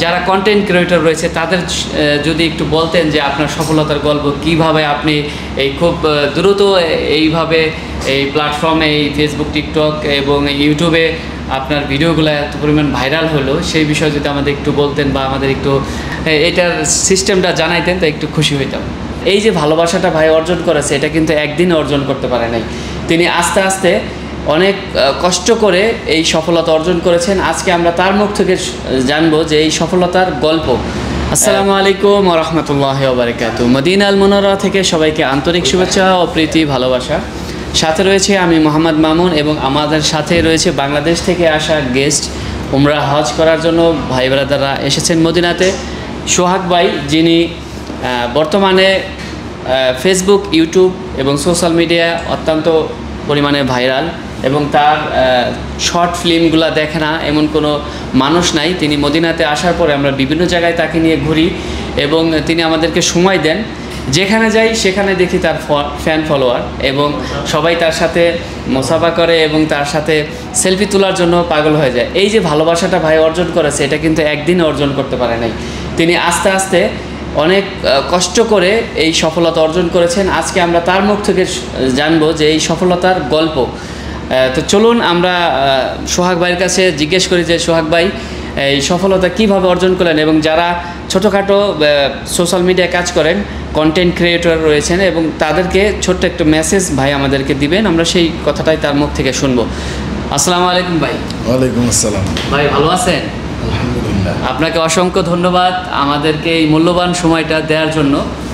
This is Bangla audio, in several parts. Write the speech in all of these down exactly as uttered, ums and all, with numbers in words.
যারা কন্টেন্ট ক্রিয়েটর রয়েছে তাদের যদি একটু বলতেন যে আপনার সফলতার গল্প কিভাবে আপনি এই খুব দ্রুত এইভাবে এই প্ল্যাটফর্মে এই ফেসবুক, টিকটক এবং ইউটিউবে আপনার ভিডিওগুলো এত পরিমাণ ভাইরাল হলো, সেই বিষয়ে যদি আমাদের একটু বলতেন বা আমাদের একটু এটার সিস্টেমটা জানাইতেন তো একটু খুশি হইতাম। এই যে ভালোবাসাটা ভাই অর্জন করেছে, এটা কিন্তু একদিন অর্জন করতে পারে নাই। তিনি আস্তে আস্তে অনেক কষ্ট করে এই সফলতা অর্জন করেছেন। আজকে আমরা তার মুখ থেকে জানবো যে এই সফলতার গল্প। আসসালামু আলাইকুম ওয়া রাহমাতুল্লাহি ওয়া বারাকাতুহু। মদিনা আল মুনাওয়ারা থেকে সবাইকে আন্তরিক শুভেচ্ছা ও প্রীতি ভালোবাসা। সাথে রয়েছে আমি মোহাম্মদ মামুন এবং আমাদের সাথে রয়েছে বাংলাদেশ থেকে আসা গেস্ট, উমরা হজ করার জন্য ভাই ব্রাদাররা এসেছেন মদিনাতে। সোহাগ ভাই, যিনি বর্তমানে ফেসবুক, ইউটিউব এবং সোশ্যাল মিডিয়া অত্যন্ত পরিমাণে ভাইরাল এবং তার শর্ট ফিল্মগুলো দেখে না এমন কোনো মানুষ নাই। তিনি মদিনাতে আসার পরে আমরা বিভিন্ন জায়গায় তাকে নিয়ে ঘুরি এবং তিনি আমাদেরকে সময় দেন। যেখানে যাই সেখানে দেখি তার ফ্যান ফলোয়ার এবং সবাই তার সাথে মোসাফা করে এবং তার সাথে সেলফি তোলার জন্য পাগল হয়ে যায়। এই যে ভালোবাসাটা ভাই অর্জন করেছে, এটা কিন্তু একদিন অর্জন করতে পারে নাই। তিনি আস্তে আস্তে অনেক কষ্ট করে এই সফলতা অর্জন করেছেন। আজকে আমরা তার মুখ থেকে জানবো যে এই সফলতার গল্প। তো চলুন আমরা সোহাগ ভাইয়ের কাছে জিজ্ঞেস করি যে সোহাগ ভাই এই সফলতা কিভাবে অর্জন করলেন এবং যারা ছোটোখাটো সোশ্যাল মিডিয়ায় কাজ করেন, কন্টেন্ট ক্রিয়েটর রয়েছেন এবং তাদেরকে ছোট্ট একটা মেসেজ ভাই আমাদেরকে দিবেন, আমরা সেই কথাটাই তার মুখ থেকে শুনবো। আসসালামু আলাইকুম ভাই। ওয়ালাইকুম আসসালাম। ভাই ভালো আছেন? আলহামদুলিল্লাহ। আপনাকে অসংখ্য ধন্যবাদ আমাদেরকে এই মূল্যবান সময়টা দেওয়ার জন্য।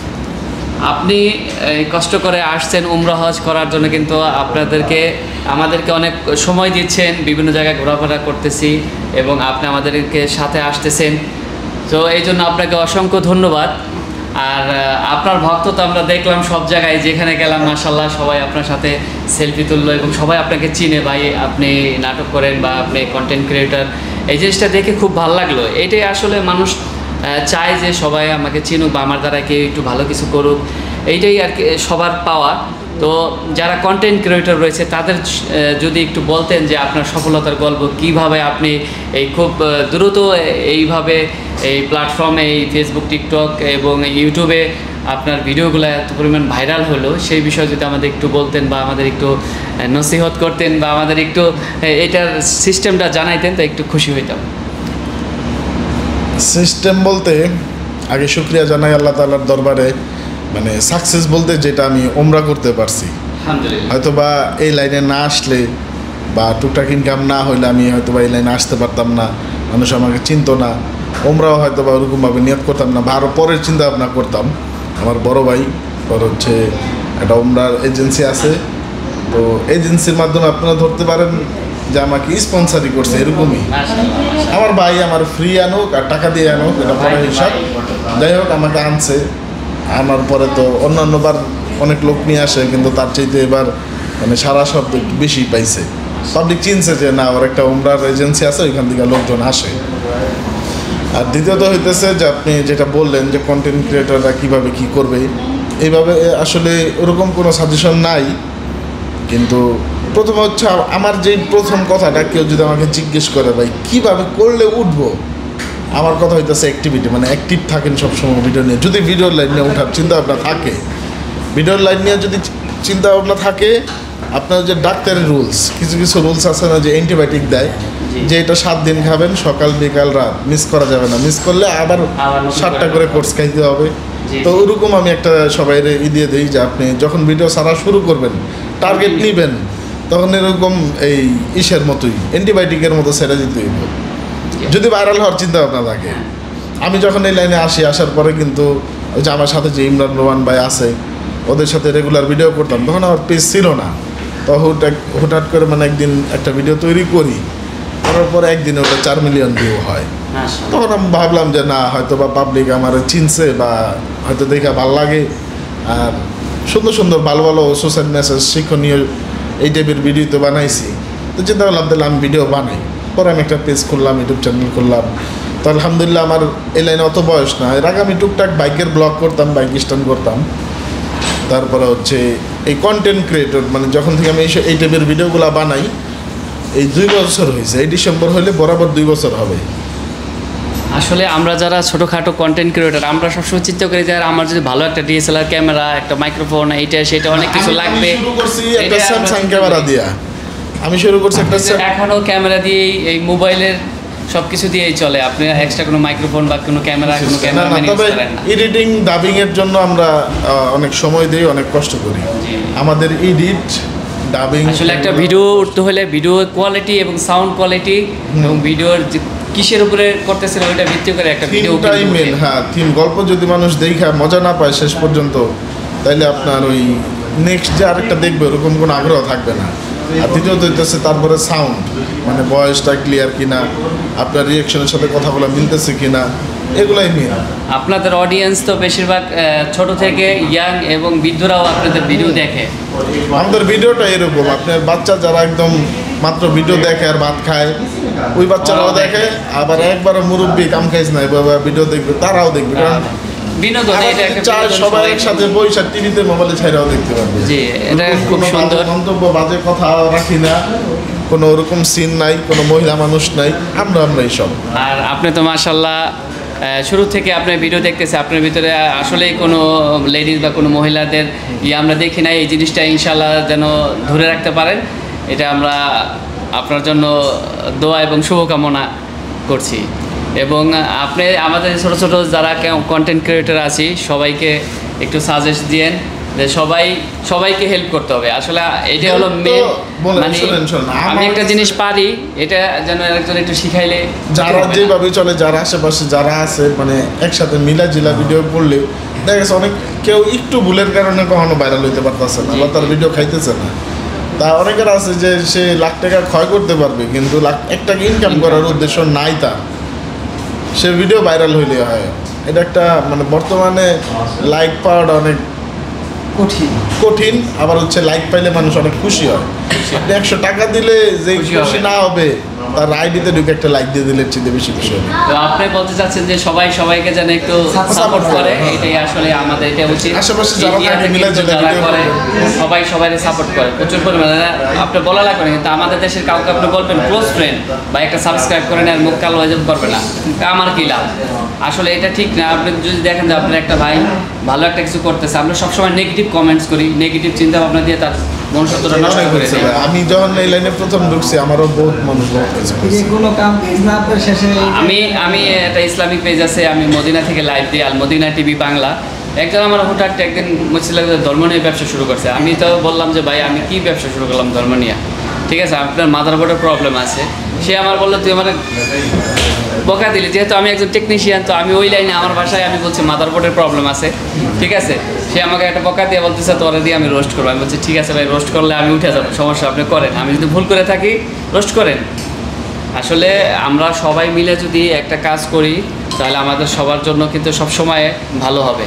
আপনি কষ্ট করে আসছেন উমরা হজ করার জন্য, কিন্তু আপনাদেরকে আমাদেরকে অনেক সময় দিচ্ছেন, বিভিন্ন জায়গায় ঘোরাফেরা করতেছি এবং আপনি আমাদেরকে সাথে আসতেছেন, তো এই জন্য আপনাকে অসংখ্য ধন্যবাদ। আর আপনার ভক্ত তো আমরা দেখলাম সব জায়গায়, যেখানে গেলাম মাশাআল্লাহ সবাই আপনার সাথে সেলফি তুললো এবং সবাই আপনাকে চিনে, ভাই আপনি নাটক করেন বা আপনি কন্টেন্ট ক্রিয়েটর। এই জিনিসটা দেখে খুব ভালো লাগলো। এটাই আসলে মানুষ চায় যে সবাই আমাকে চিনুক বা আমার দ্বারা কেউ একটু ভালো কিছু করুক, এইটাই আর কি সবার পাওয়া। তো যারা কন্টেন্ট ক্রিয়েটর রয়েছে তাদের যদি একটু বলতেন যে আপনার সফলতার গল্প কিভাবে আপনি এই খুব দ্রুত এইভাবে এই প্ল্যাটফর্মে এই ফেসবুক, টিকটক এবং ইউটিউবে আপনার ভিডিওগুলো এত পরিমাণ ভাইরাল হলো, সেই বিষয়ে যদি আমাদের একটু বলতেন বা আমাদের একটু নসিহত করতেন বা আমাদের একটু এটার সিস্টেমটা জানাইতেন তো একটু খুশি হইতাম। সিস্টেম বলতে আগে শুকরিয়া জানাই আল্লাহ তাআলার দরবারে, মানে সাকসেস বলতে যেটা আমি ওমরা করতে পারছি। হয়তো বা এই লাইনে না আসলে বা টুকটাক ইনকাম না হইলে আমি হয়তো বা এই লাইনে আসতে পারতাম না, মানুষ আমাকে চিনতো না, ওমরাও হয়তো বা ওরকমভাবে নিয়ত করতাম না বা আরও পরের চিন্তা ভাবনা করতাম। আমার বড় ভাই ওর হচ্ছে একটা ওমরার এজেন্সি আছে, তো এজেন্সির মাধ্যমে আপনারা ধরতে পারেন যে আমাকে স্পন্সারি করছে এরকমই। আমার ভাই আমার ফ্রি আনুক আর টাকা দিয়ে আনুক এটা পরে হিসাব, যাই হোক আমাকে আনছে। আমার পরে তো অন্যান্যবার অনেক লোক নিয়ে আসে, কিন্তু তার চাইতে এবার মানে সারা শব্দ বেশি পাইছে, পাবলিক চিনছে যে না ওর একটা ওমরার এজেন্সি আছে, ওইখান থেকে লোকজন আসে। আর দ্বিতীয়ত হইতেছে যে আপনি যেটা বললেন যে কন্টেন্ট ক্রিয়েটররা কীভাবে কী করবে, এইভাবে আসলে ওরকম কোনো সাজেশন নাই। কিন্তু প্রথম হচ্ছে আমার যেই প্রথম কথাটা কেউ যদি আমাকে জিজ্ঞেস করে ভাই কীভাবে করলে উঠবো, আমার কথা হইতেছে অ্যাক্টিভিটি, মানে অ্যাক্টিভ থাকেন সবসময় ভিডিও নিয়ে। যদি ভিডিওর লাইন নিয়ে ওঠার চিন্তাভাবনা থাকে, ভিডিওর লাইন নিয়ে যদি চিন্তাভাবনা থাকে, আপনার যে ডাক্তারের রুলস, কিছু কিছু রুলস আছে না যে অ্যান্টিবায়োটিক দেয় যে এটা সাত দিন খাবেন, সকাল বিকাল রাত, মিস করা যাবে না, মিস করলে আবার সাতটা করে কোর্স খাইতে হবে। তো ওরকম আমি একটা সবাই ই দিয়ে দিই যে আপনি যখন ভিডিও ছাড়া শুরু করবেন, টার্গেট নেবেন, তখন এরকম এই ইসের মতোই অ্যান্টিবায়োটিকের মতো ছেড়ে দিতে হইব যদি ভাইরাল হওয়ার চিন্তা ভাবনা থাকে। আমি যখন এই লাইনে আসি, আসার পরে কিন্তু ওই যে আমার সাথে যে ইমরান রোমান ভাই আছে, ওদের সাথে রেগুলার ভিডিও করতাম, তখন আমার পেজ ছিল না। তো হুট হুটহাট করে মানে একদিন একটা ভিডিও তৈরি করি, করার পরে একদিনে ওটা চার মিলিয়ন ভিউ হয়। তখন আমি ভাবলাম যে না হয়তো বা পাবলিক আমার চিনছে বা হয়তো দেখে ভালো লাগে, আর সুন্দর সুন্দর ভালো ভালো সোশ্যাল মেসেজ শিক্ষণীয় এই টাইপের ভিডিও তো বানাইছি। তো চিন্তা করলাম তাহলে আমি ভিডিও বানাই। পরে আমি একটা পেজ করলাম, ইউটিউব চ্যানেল করলাম। তো আলহামদুলিল্লাহ আমার এই লাইনে অত বয়স না, এর আগে আমি টুকটাক বাইকের ব্লগ করতাম, বাইক স্ট্যান্ড করতাম। তারপরে হচ্ছে এই কন্টেন্ট ক্রিয়েটর, মানে যখন থেকে আমি এই টাইপের ভিডিওগুলো বানাই, এই দুই বছর হয়েছে। এই ডিসেম্বর হলে বরাবর দুই বছর হবে। আসলে আমরা যারা ছোটোখাটো কন্টেন্ট ক্রিয়েটার আমরা সবসময় চিন্তা করি যে আমার যদি ভালো একটা ডিএসএলআর ক্যামেরা, একটা মাইক্রোফোন, এইটা সেটা অনেক কিছু লাগবে। শুরু করছি একটা স্যামসাং ক্যামেরা দিয়া, আমি শুরু করছি একটা এখনও ক্যামেরা দিয়েই এই মোবাইলের সব কিছু দিয়েই চলে। আপনি এক্সট্রা কোনো মাইক্রোফোন বা কোনো ক্যামেরা কোনো ক্যামেরাম্যান ইউজ করেন না। এডিটিং ডাবিং এর জন্য আমরা অনেক সময় দিই, অনেক কষ্ট করি। আমাদের এডিট ডাবিং আসলে একটা ভিডিও উঠতে হলে ভিডিও কোয়ালিটি এবং সাউন্ড কোয়ালিটি এবং ভিডিওর কিসের উপরে করতেছেন ওইটা ভিত্তি করে একটা ভিডিও মেন। হ্যাঁ, থিম গল্প যদি মানুষ দেখা মজা না পায় শেষ পর্যন্ত, তাইলে আপনার ওই নেক্সট যে আরেকটা দেখবে ওরকম কোনো আগ্রহ থাকবে না। আর দ্বিতীয়ত হইতেছে তারপরে সাউন্ড, মানে ভয়েসটা ক্লিয়ার কিনা, আপনার রিয়াকশনের সাথে কথাগুলো মিলতেছে কিনা, এগুলাই মেন। আপনাদের অডিয়েন্স তো বেশিরভাগ ছোট থেকে ইয়াং এবং বৃদ্ধরাও আপনাদের ভিডিও দেখে। আমাদের ভিডিওটা এরকম, আপনার বাচ্চা যারা একদম মাত্র ভিডিও দেখে আর ভাত খায় ওই বাচ্চারাও দেখে, আবার একবার মুরব্বী কাম খাইস নাই ভিডিও দেখবে তারাও দেখবে। কারণ বিনোদন এটা একটা চাই সবাই একসাথে বইসা টিভিতে মোবাইলে ছাইরাও দেখতে পারবে। জি, এটা খুব সুন্দর। মন্তব্য বাজে কথা রাখি না, কোনো ওরকম সিন নাই, কোনো মহিলা মানুষ নাই, আমরা আমরাই সব। আর আপনি তো মাশাআল্লাহ শুরু থেকে আপনার ভিডিও দেখতেছে, আপনার ভিতরে আসলেই কোনো লেডিস বা কোনো মহিলাদের ইয়ে আমরা দেখি নাই। এই জিনিসটা ইনশাআল্লাহ যেন ধরে রাখতে পারেন, এটা আমরা আপনার জন্য দোয়া এবং শুভকামনা করছি। এবং আপনি আমাদের ছোটো ছোটো যারা কন্টেন্ট ক্রিয়েটর আছি সবাইকে একটু সাজেস্ট দিয়েন যে সবাই সবাইকে হেল্প করতে হবে। আসলে এটা হলো মেন, মানে আমি একটা জিনিস পারি এটা যেন একজন একটু শিখাইলে, যারা যেভাবে চলে, যারা আশেপাশে যারা আছে, মানে একসাথে মিলা জিলা ভিডিও করলে দেখা গেছে অনেক কেউ একটু ভুলের কারণে কখনো ভাইরাল হইতে পারতেছে না বা তার ভিডিও খাইতেছে না। তা অনেকের আছে যে সে লাখ টাকা ক্ষয় করতে পারবে কিন্তু লাখ এক টাকা ইনকাম করার উদ্দেশ্য নাই তার, সে ভিডিও ভাইরাল হইলে হয়। এটা একটা মানে বর্তমানে লাইক পাওয়াটা অনেক কঠিন কঠিন আবার হচ্ছে লাইক পাইলে মানুষ অনেক খুশি হয়। আপনি একশো টাকা দিলে যে খুশি না হবে তার আইডিতে ঢুকে একটা লাইক দিয়ে দিলে চিন্তা বেশি খুশি হবে। তো আপনি বলতে চাচ্ছেন যে সবাই সবাইকে যেন একটু সাপোর্ট করে, এটাই আসলে আমাদের এটা উচিত। আশেপাশে যারা থাকে মিলা জিলা করে সবাই সবাই সাপোর্ট করে প্রচুর পরিমাণে। আপনি বলা লাগবে না, কিন্তু আমাদের দেশের কাউকে আপনি বলবেন ক্লোজ ফ্রেন্ড বা একটা সাবস্ক্রাইব করেন আর মুখ কালো হয়ে করবে না, আমার কি লাভ? আসলে এটা ঠিক না। আপনি যদি দেখেন যে আপনার একটা ভাই ভালো একটা কিছু করতেছে, আমরা সবসময় নেগেটিভ কমেন্টস করি, নেগেটিভ চিন্তা ভাবনা দিয়ে তার মনুষ্যত্বটা নষ্ট করে দেয়। আমি যখন এই লাইনে প্রথম ঢুকছি আমারও বহুত মানুষ আমি আমি একটা ইসলামিক পেজ আছে, আমি মদিনা থেকে লাইভ দিই, আল মদিনা টিভি বাংলা। একজন আমার হুটহাট একদিন বলছিল ধর্ম নিয়ে ব্যবসা শুরু করছে। আমি তো বললাম যে ভাই আমি কি ব্যবসা শুরু করলাম ধর্ম নিয়ে, ঠিক আছে আপনার মাদার বোর্ডের প্রবলেম আছে। সে আমার বললো তুই আমার বকা দিলি, যেহেতু আমি একজন টেকনিশিয়ান তো আমি ওই লাইনে আমার বাসায় আমি বলছি মাদার বোর্ডের প্রবলেম আছে, ঠিক আছে। সে আমাকে একটা বকা দিয়ে বলতেছে তোরা দিয়ে আমি রোস্ট করবো। আমি বলছি ঠিক আছে ভাই, রোস্ট করলে আমি উঠে যাবো, সমস্যা আপনি করেন, আমি যদি ভুল করে থাকি রোস্ট করেন। আসলে আমরা সবাই মিলে যদি একটা কাজ করি তাহলে আমাদের সবার জন্য কিন্তু সবসময় ভালো হবে।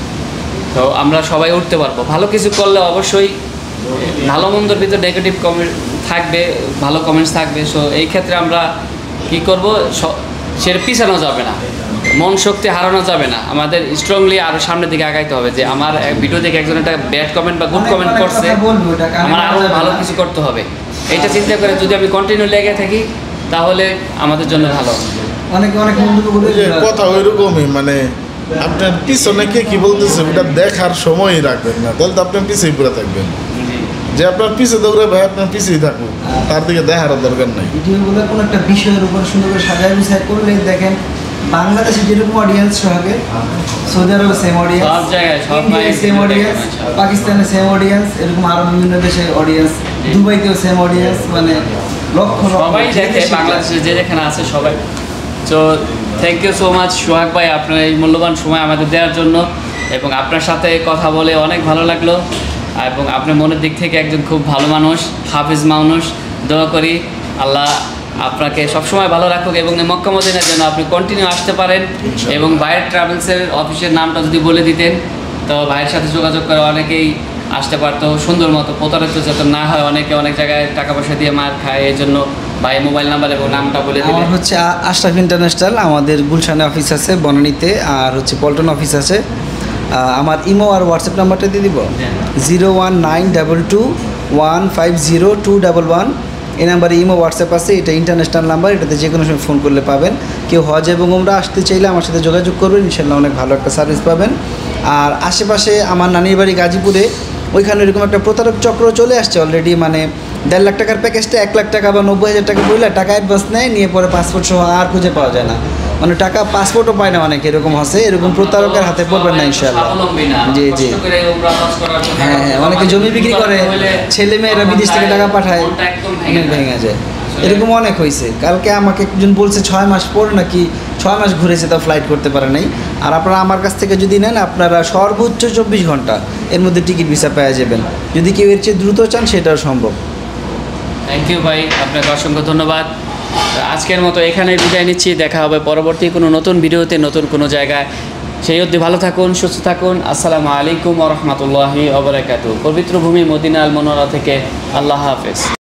তো আমরা সবাই উঠতে পারবো। ভালো কিছু করলে অবশ্যই ভালো মন্দর ভিতরে নেগেটিভ কমেন্ট থাকবে, ভালো কমেন্টস থাকবে। সো এই ক্ষেত্রে আমরা কী করবো, সেটা পিছানো যাবে না, মন শক্তি হারানো যাবে না, আমাদের স্ট্রংলি আরও সামনের দিকে আগাইতে হবে। যে আমার ভিডিও দেখে একজন একটা ব্যাড কমেন্ট বা গুড কমেন্ট করছে, আমার আরও ভালো কিছু করতে হবে। এটা চিন্তা করে যদি আমি কন্টিনিউ লেগে থাকি তাহলে আমাদের জন্য ভালো। অনেক অনেক কথা ওইরকমই, মানে আপনার পিছনে কে কি বলতেছে ওটা দেখার সময়ই রাখবেন না, তাহলে তো আপনার পিছিয়ে পুরো থাকবেন। যে আপনার পিছিয়ে দৌড়ে ভাই আপনার পিছিয়ে থাকুন, তার দিকে দেখার দরকার নাই। ভিডিওগুলো কোনো একটা বিষয়ের উপর সুন্দর করে সাজায় গুছায় করলে দেখেন বাংলাদেশে যেরকম অডিয়েন্স সোহাগের, সৌদি আরবে সেম অডিয়েন্স, ইন্ডিয়ায় সেম অডিয়েন্স, পাকিস্তানে সেম অডিয়েন্স, এরকম আরো বিভিন্ন দেশের অডিয়েন্স, দুবাইতেও সেম অডিয়েন্স, মানে লক্ষ সবাই দেখে বাংলাদেশে যে যেখানে আছে সবাই। তো thank you so much Sohag ভাই আপনার এই মূল্যবান সময় আমাদের দেওয়ার জন্য, এবং আপনার সাথে কথা বলে অনেক ভালো লাগলো। এবং আপনার মনের দিক থেকে একজন খুব ভালো মানুষ, হাফিজ মানুষ। দোয়া করি আল্লাহ আপনাকে সবসময় ভালো রাখুক এবং মক্কা মদিনার জন্য আপনি কন্টিনিউ আসতে পারেন। এবং ভাইয়ের ট্রাভেলসের অফিসের নামটা যদি বলে দিতেন তো ভাইয়ের সাথে যোগাযোগ করে অনেকেই আসতে পারতো সুন্দর মতো, প্রতারিত যাতে না হয়। অনেকে অনেক জায়গায় টাকা পয়সা দিয়ে মার খায়, এই জন্য ভাই মোবাইল নাম্বার এবং নামটা বলে দিন। আমার হচ্ছে আশরাফ ইন্টারন্যাশনাল, আমাদের গুলশানে অফিস আছে, বনানীতে, আর হচ্ছে পল্টন অফিস আছে। আমার ইমো আর হোয়াটসঅ্যাপ নাম্বারটা দিয়ে দিব, zero one nine double two one five zero two double one এই নাম্বারে ইমো হোয়াটসঅ্যাপ আছে, এটা ইন্টারন্যাশনাল নাম্বার, এটাতে যে কোনো সময় ফোন করলে পাবেন। কেউ হজ এবং উমরা আসতে চাইলে আমার সাথে যোগাযোগ করবেন, ইনশাল্লাহ অনেক ভালো একটা সার্ভিস পাবেন। আর আশেপাশে আমার নানির বাড়ি গাজীপুরে, ওইখানে এরকম একটা প্রতারক চক্র চলে আসছে অলরেডি, মানে দেড় লাখ টাকার প্যাকেজটা এক লাখ টাকা বা নব্বই হাজার টাকা বললে টাকা অ্যাডভান্স নেয়, নিয়ে পরে পাসপোর্ট সহ আর খুঁজে পাওয়া যায় না, মানে টাকা পাসপোর্টও পায় না অনেকে, এরকম হচ্ছে। এরকম প্রতারকের হাতে পড়বেন না ইনশাআল্লাহ। জি জি হ্যাঁ হ্যাঁ, অনেকে জমি বিক্রি করে, ছেলে মেয়েরা বিদেশ থেকে টাকা পাঠায়, অনেক ভেঙে যায়, এরকম অনেক হয়েছে। কালকে আমাকে একজন বলছে ছয় মাস পর নাকি ছয় মাস ঘুরেছে, তাও ফ্লাইট করতে পারে নাই। আর আপনারা আমার কাছ থেকে যদি নেন, আপনারা সর্বোচ্চ চব্বিশ ঘন্টা এর মধ্যে টিকিট ভিসা পেয়ে যাবেন। যদি কেউ এর চেয়ে দ্রুত চান সেটাও সম্ভব। থ্যাংক ইউ ভাই, আপনাকে অসংখ্য ধন্যবাদ। আজকের মতো এখানেই বিদায় নিচ্ছি, দেখা হবে পরবর্তী কোনো নতুন ভিডিওতে, নতুন কোনো জায়গায়। সেই অবধি ভালো থাকুন, সুস্থ থাকুন। আসসালামু আলাইকুম ওয়া রাহমাতুল্লাহি ওয়া বারাকাতুহু। পবিত্র ভূমি মদিনা আল মুনাওয়ারা থেকে আল্লাহ হাফেজ।